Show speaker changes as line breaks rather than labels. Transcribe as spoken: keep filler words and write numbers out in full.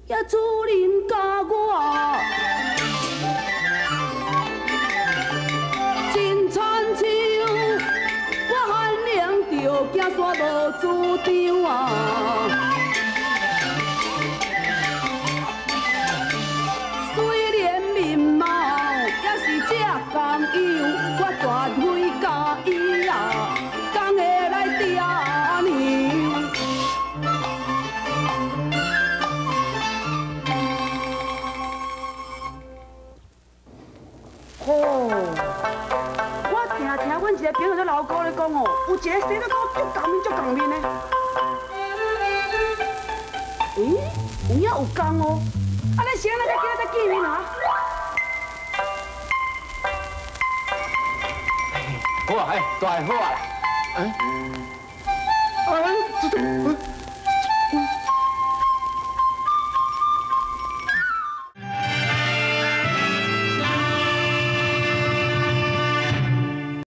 也主人甲我，真亲像我汉娘着行山无主张啊。虽然面貌也是这共样，我绝非介意啊，讲会来抓你。 哦，我听听阮一个朋友咧老高咧讲哦，有一个生得够足共面足共面的。咦，有影有共哦，啊，你先来再叫再见面啊。
好啊，哎，大好啊。哎，哎，这这，